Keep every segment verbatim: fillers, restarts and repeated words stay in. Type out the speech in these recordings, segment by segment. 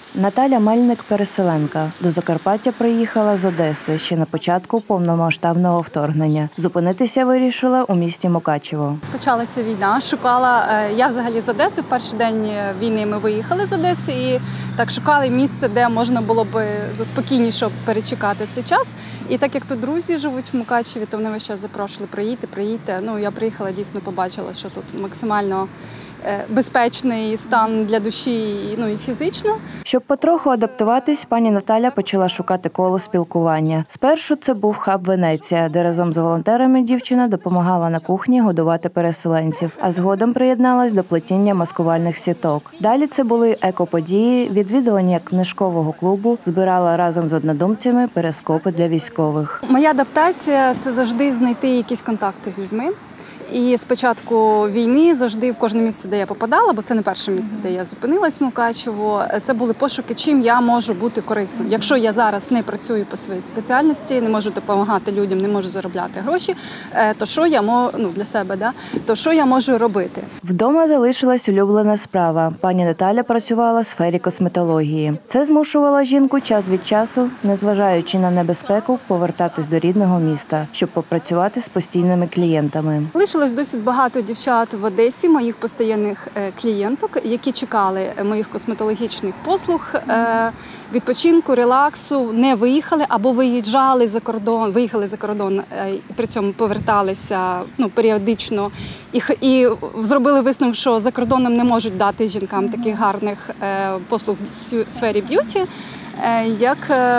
Наталя Мельник – переселенка. До Закарпаття приїхала з Одеси ще на початку повномасштабного вторгнення. Зупинитися вирішила у місті Мукачево. Почалася війна, шукала, я взагалі з Одеси, в перший день війни ми виїхали з Одеси і так шукали місце, де можна було б спокійніше перечекати цей час. І так як тут друзі живуть в Мукачеві, то вони весь час запрошували приїдьте, приїдьте. Ну, я приїхала, дійсно побачила, що тут максимально безпечний стан для душі, ну і фізично. Щоб потроху адаптуватись, пані Наталя почала шукати коло спілкування. Спершу це був хаб «Венеція», де разом з волонтерами дівчина допомагала на кухні годувати переселенців, а згодом приєдналась до плетіння маскувальних сіток. Далі це були екоподії, відвідування книжкового клубу, збирала разом з однодумцями перескопи для військових. Моя адаптація – це завжди знайти якісь контакти з людьми. І з початку війни завжди в кожне місце, де я попадала, бо це не перше місце, де я зупинилась в Мукачево, це були пошуки, чим я можу бути корисною. Якщо я зараз не працюю по своїй спеціальності, не можу допомагати людям, не можу заробляти гроші, то що я можу, ну, для себе, да? то що я можу робити? Вдома залишилась улюблена справа. Пані Наталя працювала в сфері косметології. Це змушувало жінку час від часу, незважаючи на небезпеку, повертатись до рідного міста, щоб попрацювати з постійними клієнтами. Лишилось досить багато дівчат в Одесі, моїх постійних клієнток, які чекали моїх косметологічних послуг, відпочинку, релаксу, не виїхали або виїжджали за кордон, виїхали за кордон, при цьому поверталися ну, періодично і, і зробили висновок, що за кордоном не можуть дати жінкам таких гарних послуг в сфері б'юті, як,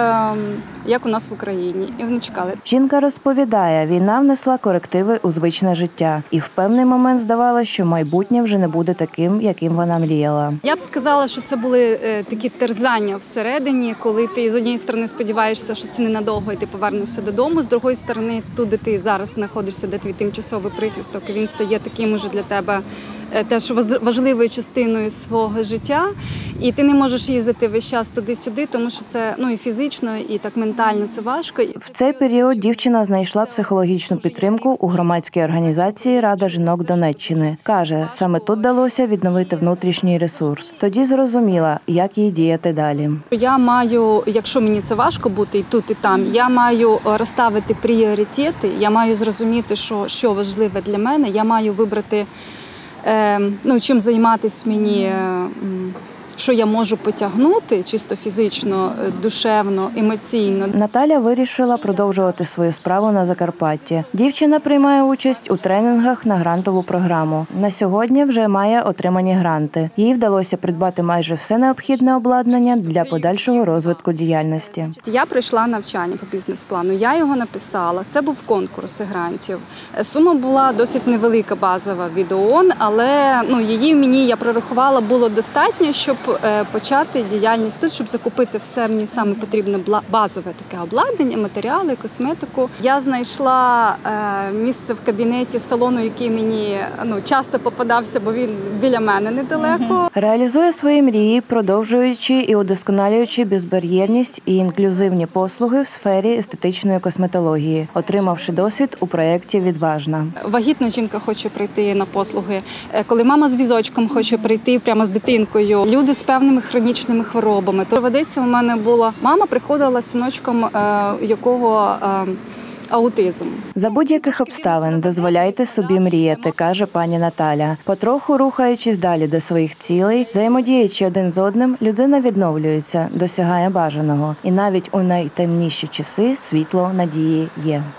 як у нас в Україні. І вони чекали. Жінка розповідає, війна внесла корективи у звичне життя. І в певний момент здавалося, що майбутнє вже не буде таким, яким вона мріяла. Я б сказала, що це були такі терзання всередині, коли ти з однієї сторони сподіваєшся, що це ненадовго і ти повернешся додому, з другої сторони, тут, де ти зараз знаходишся, де твій тимчасовий прихисток, він стає таким уже для тебе теж важливою частиною свого життя, і ти не можеш їздити весь час туди-сюди, тому що це ну і фізично, і так ментально це важко. В цей період дівчина знайшла психологічну підтримку у громадській організації «Рада жінок Донеччини». Каже, саме тут вдалося відновити внутрішній ресурс. Тоді зрозуміла, як їй діяти далі. Я маю, якщо мені це важко бути і тут, і там, я маю розставити пріоритети, я маю зрозуміти, що, що важливе для мене, я маю вибрати ну, чим займатися мені, що я можу потягнути, чисто фізично, душевно, емоційно. Наталя вирішила продовжувати свою справу на Закарпатті. Дівчина приймає участь у тренінгах на грантову програму. На сьогодні вже має отримані гранти. Їй вдалося придбати майже все необхідне обладнання для подальшого розвитку діяльності. Я пройшла навчання по бізнес-плану, я його написала. Це був конкурс грантів. Сума була досить невелика, базова від ООН, але ну, її мені, я прорахувала, було достатньо, щоб почати діяльність тут, щоб закупити все мені саме потрібне базове таке обладнання, матеріали, косметику. Я знайшла місце в кабінеті салону, який мені ну, часто попадався, бо він біля мене недалеко. Реалізує свої мрії, продовжуючи і удосконалюючи безбар'єрність і інклюзивні послуги в сфері естетичної косметології, отримавши досвід у проєкті «Відважна». Вагітна жінка хоче прийти на послуги, коли мама з візочком хоче прийти прямо з дитинкою, люди з певними хронічними хворобами. То в Одесі у мене була мама, приходила з синочком, якого аутизм. За будь-яких обставин дозволяйте собі мріяти, каже пані Наталя. Потроху рухаючись далі до своїх цілей, взаємодіючи один з одним, людина відновлюється, досягає бажаного. І навіть у найтемніші часи світло надії є.